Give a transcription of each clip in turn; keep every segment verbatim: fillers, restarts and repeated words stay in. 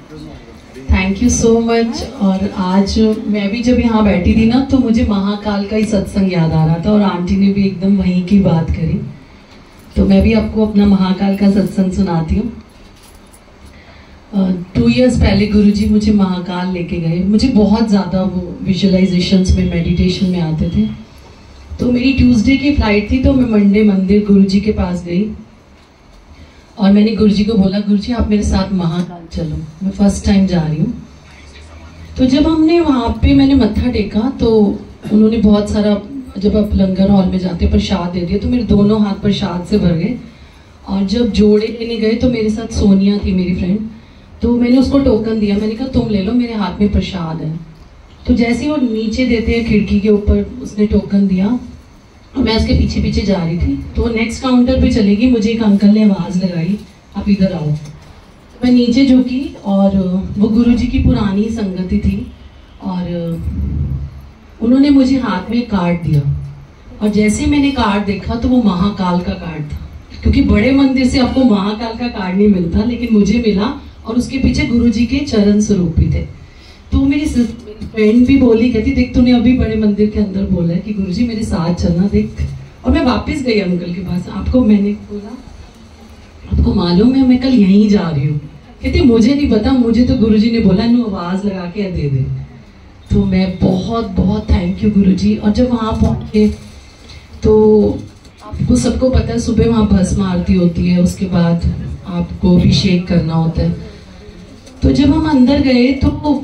Thank you so much. और आज मैं भी जब यहाँ बैठी थी ना तो मुझे महाकाल का ही सत्संग याद आ रहा था और आंटी ने भी एकदम वहीं की बात करी, तो मैं भी आपको अपना महाकाल का सत्संग सुनाती हूँ। टू इयर्स पहले गुरुजी मुझे महाकाल लेके गए। मुझे बहुत ज़्यादा वो विजुअलाइजेशंस में, मेडिटेशन में आते थे। तो मेरी ट्यूसडे की फ्लाइट थी, तो मैं मंडे मंदिर गुरुजी के पास गई और मैंने गुरुजी को बोला, गुरुजी आप मेरे साथ महाकाल चलो, मैं फर्स्ट टाइम जा रही हूँ। तो जब हमने वहाँ पे मैंने मत्था टेका तो उन्होंने बहुत सारा, जब आप लंगर हॉल में जाते प्रसाद दे दिया, तो मेरे दोनों हाथ प्रसाद से भर गए। और जब जोड़े लेने गए तो मेरे साथ सोनिया थी मेरी फ्रेंड, तो मैंने उसको टोकन दिया, मैंने कहा तुम ले लो, मेरे हाथ में प्रसाद है। तो जैसे ही वो नीचे देते हैं खिड़की के ऊपर, उसने टोकन दिया और मैं उसके पीछे पीछे जा रही थी। तो वो नेक्स्ट काउंटर पे चलेगी, मुझे एक अंकल ने आवाज़ लगाई, आप इधर आओ। मैं नीचे झुकी और वो गुरुजी की पुरानी संगति थी और उन्होंने मुझे हाथ में कार्ड दिया। और जैसे मैंने कार्ड देखा तो वो महाकाल का कार्ड था, क्योंकि बड़े मंदिर से आपको महाकाल का कार्ड नहीं मिलता, लेकिन मुझे मिला और उसके पीछे गुरुजी के चरण स्वरूप भी थे। तो मेरी फ्रेंड भी बोली, कहती देख तूने अभी बड़े मंदिर के अंदर बोला है कि गुरुजी मेरे साथ चलना, देख। और मैं वापस गई अंकल के पास, आपको मैंने बोला आपको मालूम है मैं कल यहीं जा रही हूँ? कहती मुझे नहीं पता, मुझे तो गुरुजी ने बोला इन्हों आवाज लगा के दे दे। तो मैं बहुत बहुत थैंक यू गुरुजी। और जब वहाँ पहुँचे तो आपको सबको पता है सुबह वहाँ भस्म आरती होती है, उसके बाद आपको अभिषेक करना होता है। तो जब हम अंदर गए तो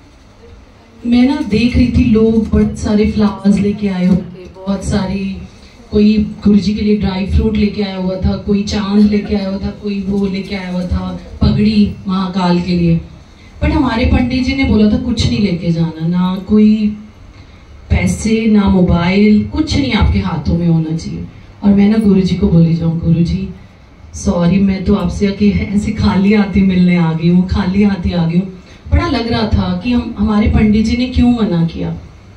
मैं ना देख रही थी लोग बहुत सारे फ्लावर्स लेके आए होते, बहुत सारी, कोई गुरुजी के लिए ड्राई फ्रूट लेके आया हुआ था, कोई चांद लेके आया हुआ था, कोई वो लेके आया हुआ था पगड़ी महाकाल के लिए। बट हमारे पंडित जी ने बोला था कुछ नहीं लेके जाना, ना कोई पैसे ना मोबाइल, कुछ नहीं आपके हाथों में होना चाहिए। और मैं ना गुरुजी को बोली जाऊँ, गुरुजी सॉरी मैं तो आपसे ऐसे खाली हाथी मिलने आ गई हूँ, खाली हाथी आ गई हूँ। बड़ा लग रहा था कि हम हमारे पंडित जी ने क्यों मना किया।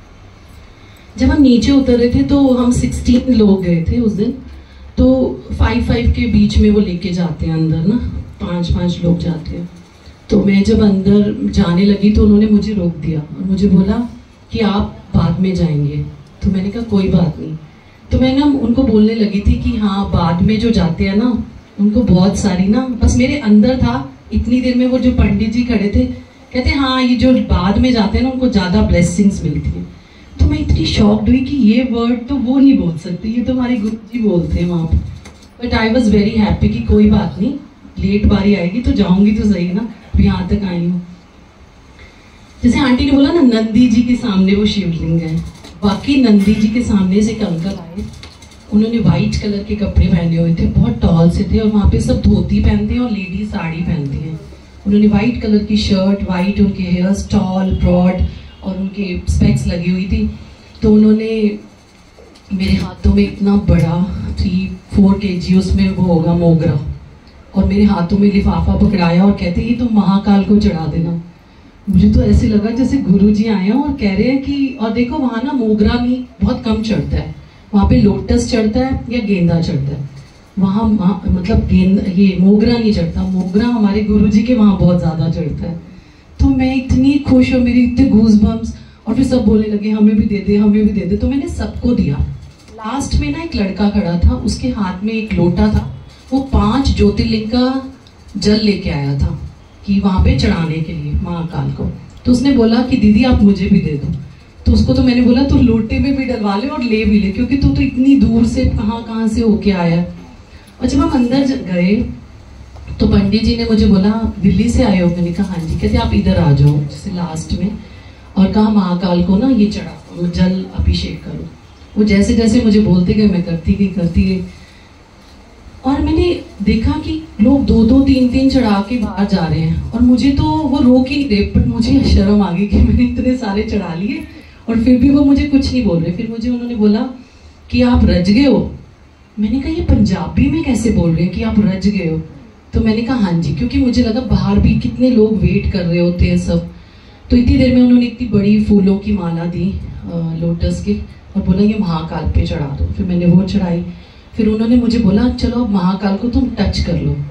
जब हम नीचे उतरे थे तो हम सिक्सटीन लोग गए थे उस दिन, तो फाइव फाइव के बीच में वो लेके जाते हैं अंदर ना, पांच पांच लोग जाते हैं। तो मैं जब अंदर जाने लगी तो उन्होंने मुझे रोक दिया और मुझे बोला कि आप बाद में जाएंगे। तो मैंने कहा कोई बात नहीं। तो मैं ना उनको बोलने लगी थी कि हाँ बाद में जो जाते हैं ना उनको बहुत सारी ना, बस मेरे अंदर था इतनी देर में वो जो पंडित जी खड़े थे कहते हाँ ये जो बाद में जाते हैं ना उनको ज्यादा ब्लेसिंग्स मिलती है। तो मैं इतनी शॉक्ड हुई कि ये वर्ड तो वो नहीं बोल सकते, ये तो हमारे गुरु जी बोलते हैं वहां पर। But I was very happy कि कोई बात नहीं, लेट बारी आएगी तो जाऊंगी तो सही ना, अभी यहाँ तक आई हूँ। जैसे आंटी ने बोला ना नंदी जी के सामने वो शिवलिंग है, बाकी नंदी जी के सामने से एक अंकल आए, उन्होंने व्हाइट कलर के कपड़े पहने हुए थे, बहुत टॉल से थे, और वहाँ पे सब धोती पहनते हैं और लेडीज साड़ी पहनती हैं। उन्होंने व्हाइट कलर की शर्ट, व्हाइट उनके हेयर्स टॉल ब्रॉड और उनके स्पेक्स लगी हुई थी। तो उन्होंने मेरे हाथों में इतना बड़ा थ्री फोर के जी उसमें वो होगा मोगरा, और मेरे हाथों में लिफाफा पकड़ाया और कहते ये तुम महाकाल को चढ़ा देना। मुझे तो ऐसे लगा जैसे गुरुजी आए हैं और कह रहे हैं कि, और देखो वहाँ ना मोगरा भी बहुत कम चढ़ता है, वहाँ पे लोटस चढ़ता है या गेंदा चढ़ता है, वहाँ मतलब गेंदा ये मोगरा नहीं चढ़ता। मोगरा हमारे गुरुजी के वहाँ बहुत ज्यादा चढ़ता है। तो मैं इतनी खुश और मेरी इतने गूज़बम्स, और फिर सब बोलने लगे हमें भी दे दे हमें भी दे दे। तो मैंने सबको दिया। लास्ट में ना एक लड़का खड़ा था, उसके हाथ में एक लोटा था, वो पांच ज्योतिर्लिंग का जल लेके आया था कि वहां पे चढ़ाने के लिए महाकाल को। तो उसने बोला कि दीदी आप मुझे भी दे दो। तो उसको तो मैंने बोला तू लोटे में भी डलवा ले और ले भी ले, क्योंकि तू तो इतनी दूर से कहाँ कहाँ से होके आया। और जब हम अंदर गए तो पंडित जी ने मुझे बोला दिल्ली से आए हो? मैंने कहा हाँ जी। कहते आप इधर आ जाओ जैसे लास्ट में, और कहा महाकाल को ना ये चढ़ा जल अभिषेक करो। वो जैसे जैसे मुझे बोलते गए मैं करती गई करती गई, और मैंने देखा कि लोग दो दो तीन तीन चढ़ा के बाहर जा रहे हैं, और मुझे तो वो रोक ही नहीं रहे, बट मुझे शर्म आ गई कि मैंने इतने सारे चढ़ा लिए और फिर भी वो मुझे कुछ नहीं बोल रहे। फिर मुझे उन्होंने बोला कि आप रज गए हो। मैंने कहा ये पंजाबी में कैसे बोल रहे हैं कि आप रज गए हो? तो मैंने कहा हाँ जी, क्योंकि मुझे लगा बाहर भी कितने लोग वेट कर रहे होते हैं सब। तो इतनी देर में उन्होंने इतनी बड़ी फूलों की माला दी लोटस की, और बोला ये महाकाल पे चढ़ा दो। फिर मैंने वो चढ़ाई। फिर उन्होंने मुझे बोला चलो अब महाकाल को तुम टच कर लो।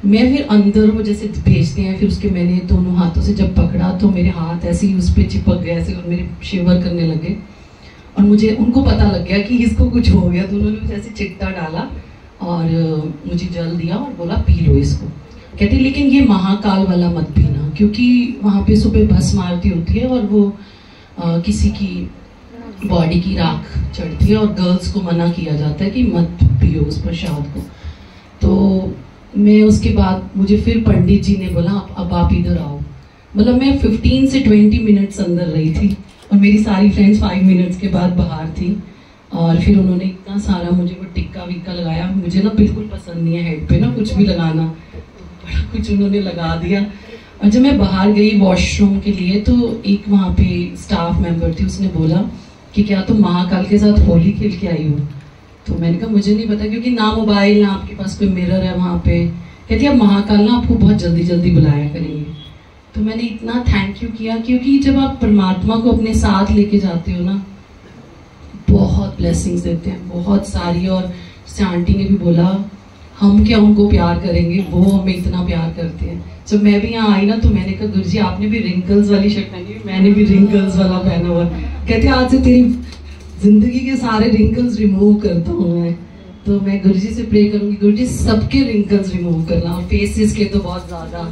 मैं फिर अंदर वो जैसे भेजते हैं, फिर उसके मैंने दोनों हाथों से जब पकड़ा तो मेरे हाथ ऐसे ही उस पर चिपक गए ऐसे और मेरे शिवर करने लगे और मुझे उनको पता लग गया कि इसको कुछ हो गया, तो उन्होंने मुझे ऐसे चिट्टा डाला और मुझे जल दिया और बोला पी लो इसको। कहते लेकिन ये महाकाल वाला मत पीना, क्योंकि वहाँ पे सुबह भस्म आरती होती है और वो आ, किसी की बॉडी की राख चढ़ती है और गर्ल्स को मना किया जाता है कि मत पियो उस प्रसाद को। तो मैं उसके बाद मुझे फिर पंडित जी ने बोला अब अब आप इधर आओ। मतलब मैं फिफ्टीन से ट्वेंटी मिनट्स अंदर रही थी और मेरी सारी फ्रेंड्स फाइव मिनट्स के बाद बाहर थी और फिर उन्होंने इतना सारा मुझे वो टिक्का विक्का लगाया। मुझे ना बिल्कुल पसंद नहीं है हेड पे ना कुछ भी लगाना, तो बड़ा कुछ उन्होंने लगा दिया। और जब मैं बाहर गई वॉशरूम के लिए तो एक वहाँ पे स्टाफ मेंबर थी, उसने बोला कि क्या तुम महाकाल के साथ होली खेल के आई हो? तो मैंने कहा मुझे नहीं पता, क्योंकि ना मोबाइल ना आपके पास कोई मिरर है वहाँ पे। कहती अब महाकाल ना आपको बहुत जल्दी जल्दी बुलाया करेंगे। तो मैंने इतना थैंक यू किया, क्योंकि जब आप परमात्मा को अपने साथ लेके जाते हो ना बहुत ब्लेसिंग्स देते हैं, बहुत सारी। और जैसे आंटी ने भी बोला हम क्या उनको प्यार करेंगे, वो हमें इतना प्यार करते हैं। जब मैं भी यहाँ आई ना तो मैंने कहा गुरुजी आपने भी रिंकल्स वाली शर्ट पहनी, मैंने भी रिंकल्स वाला पहना हुआ। कहते आज से तेरी जिंदगी के सारे रिंकल्स रिमूव करता हूँ मैं। तो मैं गुरुजी से प्रे करूंगी गुरुजी सबके रिंकल्स रिमूव करना, और फेसेस के तो बहुत ज्यादा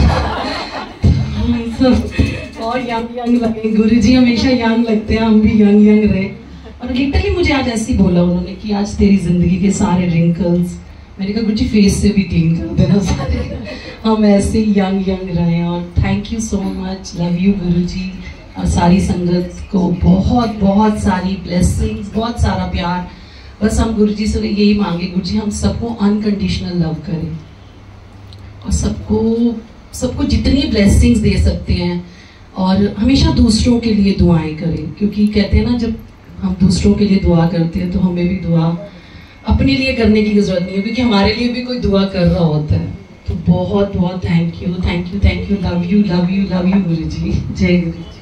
सब और यंग यंग लगे। गुरुजी हमेशा यंग लगते हैं, हम भी यंग यंग रहे। और लिटरली मुझे आज ऐसे ही बोला उन्होंने कि आज तेरी जिंदगी के सारे रिंकल्स, मैंने कहा गुरुजी फेस से भी क्लीन कर देना सारे, हम ऐसे यंग यंग रहे। और thank you so much, love you Guruji. और सारी संगत को बहुत बहुत सारी ब्लेसिंग्स, बहुत सारा प्यार। बस हम गुरुजी से यही मांगे गुरुजी हम सबको अनकंडीशनल लव करें और सबको सबको जितनी ब्लेसिंग्स दे सकते हैं, और हमेशा दूसरों के लिए दुआएं करें। क्योंकि कहते हैं ना जब हम दूसरों के लिए दुआ करते हैं तो हमें भी दुआ अपने लिए करने की जरूरत नहीं है, क्योंकि हमारे लिए भी कोई दुआ कर रहा होता है। तो बहुत बहुत thank you thank you thank you, love you love you love you Guruji. जय गुरु।